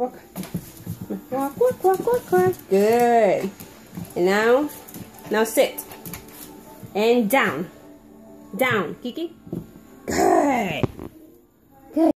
Walk. Walk, walk, walk, walk, walk. Good. And now sit. And down. Down, Kiki. Good.